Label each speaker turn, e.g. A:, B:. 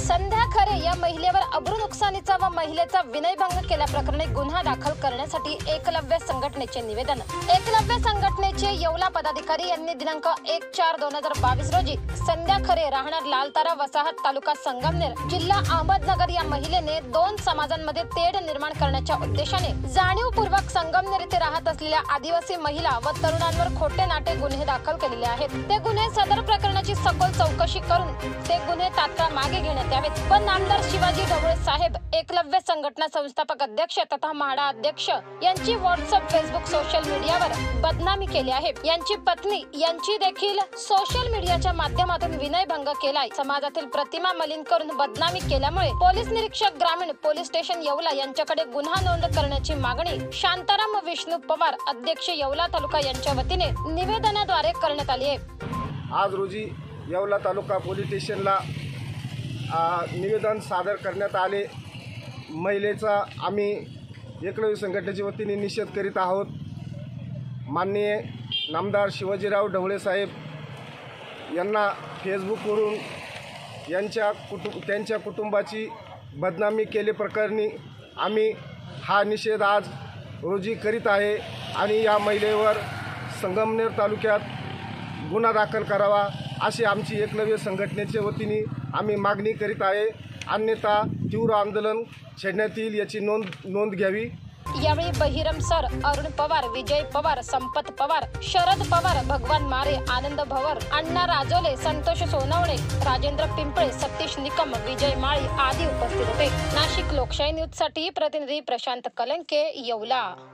A: संध्या खरे या महिलेवर अब्रू नुकसानीचा व महिलेचा विनयभंग केल्याप्रकरणी गुन्हा दाखल करण्यासाठी एकलव्य संघटनेचे निवेदन। एकलव्य संघटनेचे येवला पदाधिकारी यांनी दिनांक 1/4/2022 रोजी संध्या खरे राहणार लालतारा वसाहत तालुका संगमनेर जिल्हा अहमदनगर या महिलेने दोन समाजांमध्ये तेढ निर्माण करण्याच्या उद्देशाने जाणीवपूर्वक संगमनेर येथे राहत असलेल्या आदिवासी महिला व तरुणांवर खोटे नाटे गुन्हे दाखल केलेले आहेत। ते गुन्हे सदर प्रकरणाची सखोल चौकशी करून ते गुन्हे तात्काळ मागे घेण्यात यावेत व नामदार शिवाजी ढवळे साहेब एकलव्य संघटना संस्थापक अध्यक्ष तथा म्हाडा अध्यक्ष यांची व्हॉट्सअप फेसबुक सोशल मीडियावर बदनामी केली आहे। यांची पत्नी यांची देखील सोशल मीडियाच्या माध्यमातून विनयभंग केलाय। समाजातील प्रतिमा मलिन करून बदनामी केल्यामुळे पोलीस निरीक्षक ग्रामीण पोलीस स्टेशन येवला यांच्याकडे गुन्हा नोंद करण्याची मागणी शांताराम विष्णू पवार अध्यक्ष येवला तालुका यांच्या वतीने निवेदनाद्वारे करण्यात आली आहे।
B: आज रोजी येवला तालुका पोलीस स्टेशनला निवेदन सादर करण्यात आले। महिलेचा आम्ही एकलव्य संघटनेच्या वतीने निषेध करीत आहोत। माननीय नामदार शिवाजीराव ढवळे साहेब यांना फेसबुकवरून त्यांच्या कुटुंबाची बदनामी केल्याप्रकरणी आम्ही हा निषेध आज रोजी करीत आहे आणि या महिलेवर संगमनेर तालुक्यात गुन्हा दाखल करावा अशी आमची एकलव्य संघटनेच्या वतीने आम्ही मागणी करीत आहे। अन्यथा तीव्र आंदोलन छेडण्यात येईल याची नोंद घ्यावी।
A: यावेळी बहिरम सर, अरुण पवार, विजय पवार, संपत पवार, शरद पवार, भगवान मारे, आनंद भवर, अण्णा राजोले, संतोष सोनवणे, राजेंद्र पिंपळे, सतीश निकम, विजय माळी आदी उपस्थित होते। नाशिक लोकशाही न्यूज साठी प्रतिनिधी प्रशांत कलंके, येवला।